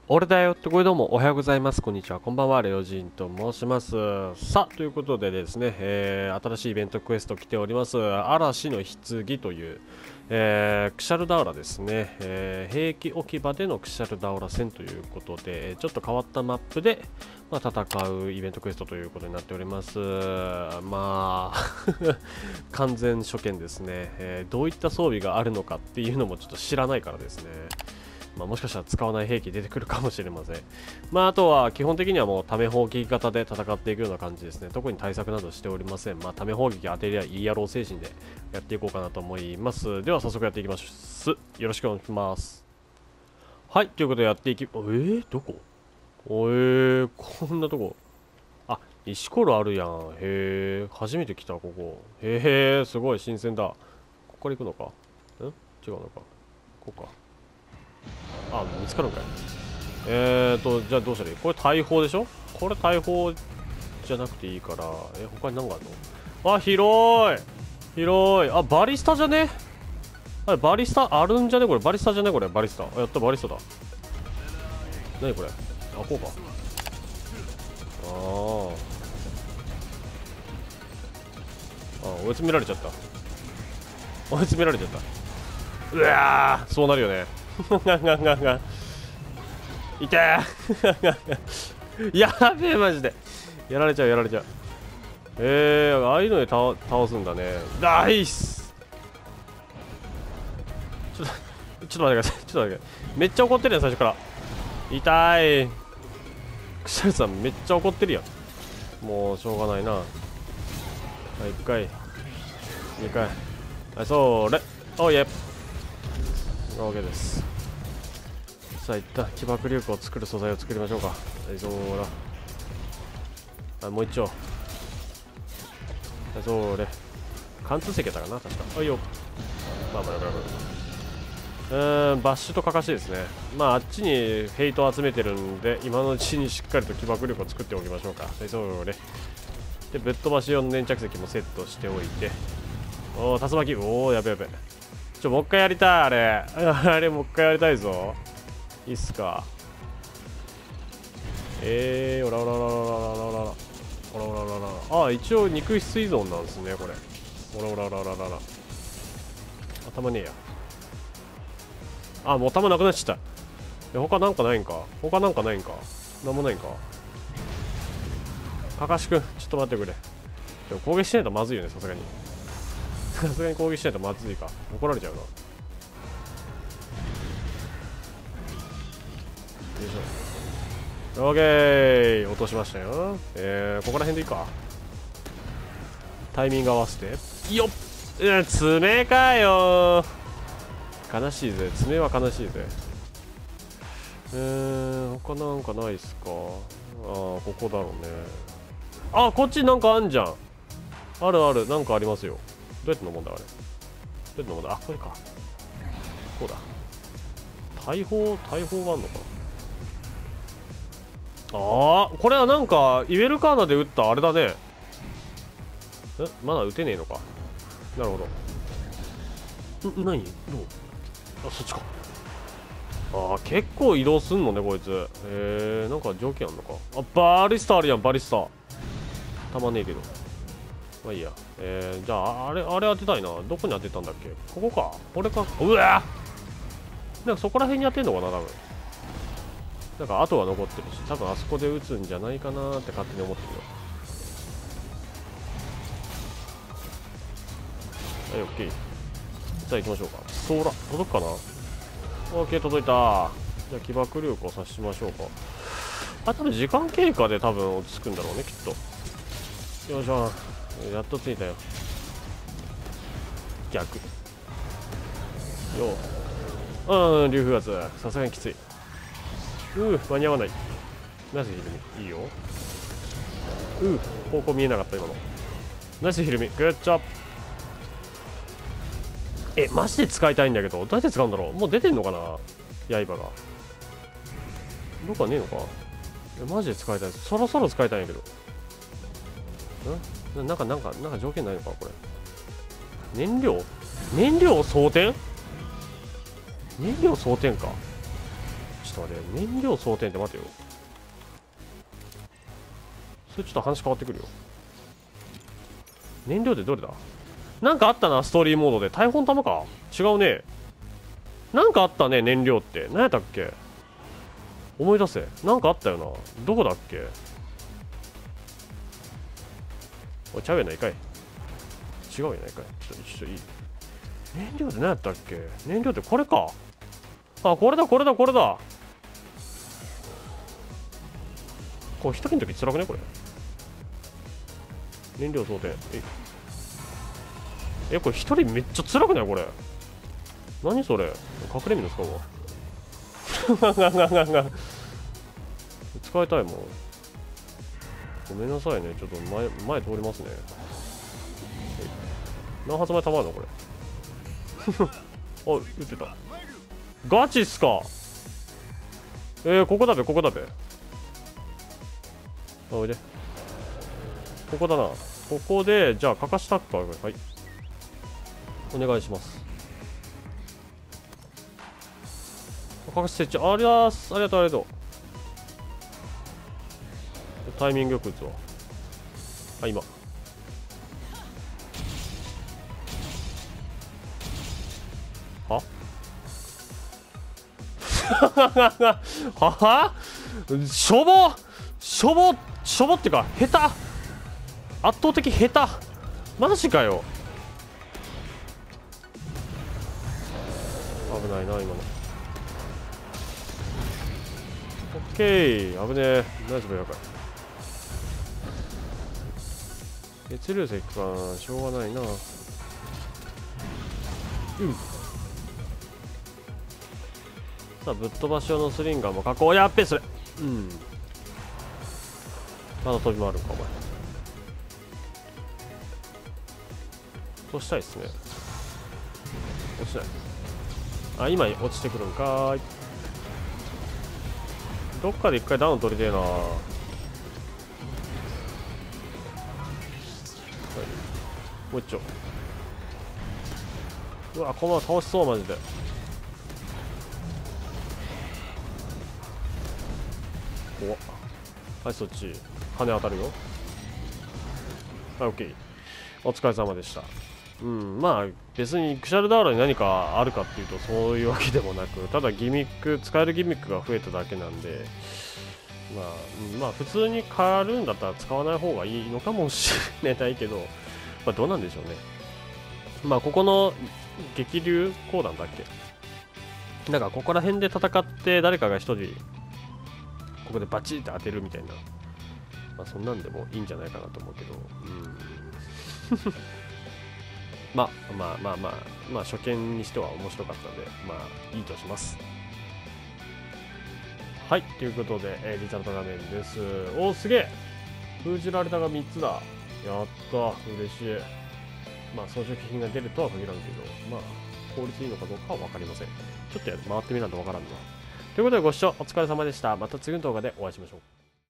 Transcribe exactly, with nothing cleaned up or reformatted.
俺だよってこれどうもおはようございます。こんにちは。こんばんは。レオジンと申します。さあ、ということでですね、えー、新しいイベントクエスト来ております。嵐の棺という、えー、クシャルダウラですね、えー、兵器置き場でのクシャルダウラ戦ということで、ちょっと変わったマップで、まあ、戦うイベントクエストということになっております。まあ、完全初見ですね、えー。どういった装備があるのかっていうのもちょっと知らないからですね。まあ、もしかしたら使わない兵器出てくるかもしれません。まあ、あとは基本的にはもうため砲撃型で戦っていくような感じですね。特に対策などしておりません。まあ、ため砲撃当てりゃいいやろう精神でやっていこうかなと思います。では早速やっていきます。よろしくお願いします。はい、ということでやっていき、えー、どこおえー、こんなとこ。あ、石ころあるやん。へえ、初めて来た、ここ。へえ、すごい新鮮だ。ここから行くのかん違うのかこうか。あ、見つかるんかい。えーと、じゃあどうしたらいい？これ大砲でしょ？これ大砲じゃなくていいから、え、他に何があるの？あ、広い広い。あ、バリスタじゃね？あれ、バリスタあるんじゃねこれ？バリスタじゃねこれ？バリスタ。あ、やった、バリスタだ。何これ？あ、こうか。あー。あ、追い詰められちゃった。追い詰められちゃった。うわー、そうなるよね。ガンガンガンガン。いてーやべえマジでやられちゃうやられちゃう。えー、ああいうので倒倒すんだね。ナイス。ちょっとちょっと待ってください。ちょっと待ってください。めっちゃ怒ってるやん最初から。痛い。クシャルさんめっちゃ怒ってるやん。もうしょうがないな。はい、いっかいにかい。はい、それ。おいえ OK です。さあ一旦起爆力を作る素材を作りましょうか。はい、そうだ。あ、もう一丁。はい、それ。貫通石やったかな確か。はいよ。まあまあまあまあ。うーん、バッシュとカカシですね。まああっちにフェイトを集めてるんで、今のうちにしっかりと起爆力を作っておきましょうか。はい、それ。で、ぶっ飛ばし用の粘着石もセットしておいて。おお、竜巻。おお、やべやべ。ちょ、もう一回やりたい、あれ。あれ、もう一回やりたいぞ。いいっすか。えー、おらおらおらおらおらおらおらおらおらおらおら。あ、一応肉質依存なんですね、これ。おらおらおらおらおら。頭ねえや。あ、もう頭なくなっちゃった。他なんかないんか他なんかないんかなんもないんかかかしくん、ちょっと待ってくれ。でも攻撃しないとまずいよね、さすがに。さすがに攻撃しないとまずいか。怒られちゃうな。よいしょ。オーケー、落としましたよ。えー、ここら辺でいいか。タイミング合わせてよっ。うん、爪かよー。悲しいぜ、爪は悲しいぜ。えー、他なんかないっすか。ああ、ここだろうね。あ、こっちなんかあんじゃん。あるある、なんかありますよ。どうやって飲むんだあれ。どうやって飲むんだ。あ、これか。こうだ。大砲、大砲があんのか。ああ、これはなんかイベルカーナで撃ったあれだね。え、まだ撃てねえのか。なるほど。ん、何どう。あ、そっちか。ああ、結構移動すんのねこいつ。へえ、なんか条件あんのか。あ、バリスタあるやん、バリスタ。たまんねえけど。まあいいや。えー、じゃああれあれ当てたいな。どこに当てたんだっけ。ここか。これか。うわー、なんかそこら辺に当てんのかな多分。なんか跡が残ってるし、多分あそこで撃つんじゃないかなーって勝手に思ってるよ。はい、オッケー。じゃあ行きましょうか。そら届くかな。オッケー、届いた。じゃあ起爆力を察しましょうか。あ、多分時間経過で多分落ち着くんだろうねきっと。よいしょ、やっと着いたよ。逆よう。うん、流風圧さすがにきつい。うー、間に合わない。ナイスヒルミ、いいよ。うー、方向見えなかった今の。ナイスヒルミ、グッジョブ。え、マジで使いたいんだけど、どうやって使うんだろう。もう出てんのかな刃が。どっかねえのか。え、マジで使いたい。そろそろ使いたいんやけど。んなんか、なんか、なんか条件ないのかこれ。燃料燃料装填燃料装填か。ちょっと待って、燃料装填って待てよ。それちょっと話変わってくるよ。燃料ってどれだ？なんかあったな、ストーリーモードで。大砲の弾か？違うね。なんかあったね、燃料って。何やったっけ？思い出せ。なんかあったよな。どこだっけ？おい、ちゃうやないかい。違うやないかい。ちょっと一緒いい。燃料って何やったっけ？燃料ってこれか。あ、これだ、これだ、これだ。これ一人の時辛くねこれ。燃料装填。え、え、これ一人めっちゃ辛くないこれ。何それ。隠れ身の使うわ。使いたいもん。ごめんなさいね。ちょっと前、前通りますね。何発前たまるのこれ。あ、撃ってた。ガチっすか。えー、ここだべ、ここだべ。あ、おいで。ここだな。ここで、じゃあ、かかしたっか。はい。お願いします。かかし設置。ありゃーす。ありがとう、ありがとう。タイミングよく撃つわ。あ、今。はははしょぼしょぼしょぼってか下手、圧倒的下手、マジかよ。危ないな今の。オッケー、危ねえ。ナイスブラかい。血流石か、しょうがないな。うん、さあぶっ飛ばし用のスリンガーも加工。やっべそれ。うん、まだ飛び回るんかお前。落としたいっすね。落ちない。あ、今落ちてくるんかーい。どっかで一回ダウン取りてえな。はい、もう一丁。うわ、このまま倒しそうマジで。お、はい、そっち羽当たるよ。はい、オッケー。お疲れ様でした。うん、まあ別にクシャルダーラに何かあるかっていうとそういうわけでもなく、ただギミック、使えるギミックが増えただけなんで、まあ、うん、まあ普通に変わるんだったら使わない方がいいのかもしれないけど、まあどうなんでしょうね。まあここの激流講談だっけ、なんかここら辺で戦って誰かが一人ここでバチッて当てるみたいな、まあそんなんでもいいんじゃないかなと思うけど、うんまあまあまあまあまあ初見にしては面白かったので、まあいいとします。はい、ということで、えー、リザルト画面です。おー、すげえ、封じられたがみっつだ。やった嬉しい。まあ装飾品が出るとは限らんけど、まあ効率いいのかどうかは分かりません。ちょっとや回ってみないと分からんな。ということでご視聴お疲れ様でした。また次の動画でお会いしましょう。